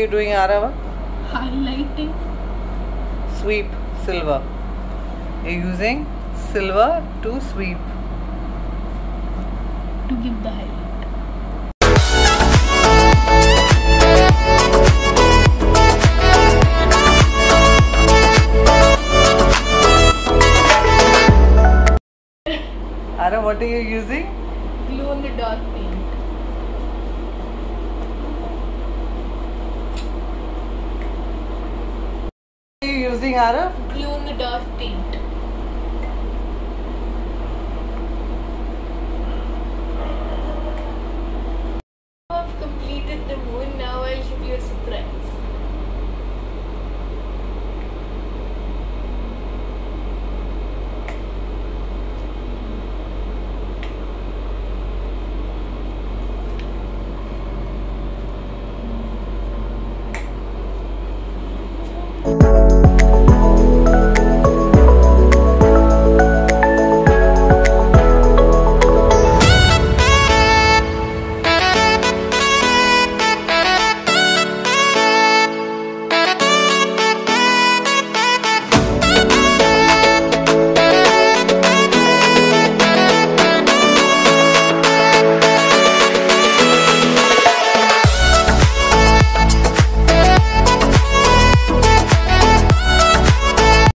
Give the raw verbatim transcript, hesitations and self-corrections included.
doing, Arav? Highlighting. Sweep silver. You're using silver to sweep. To give the highlight. Arav, what are you using? Glow in the dark paint. What are you using, Arav? Glow in the dark paint. I've completed the moon. Now I'll give you a surprise.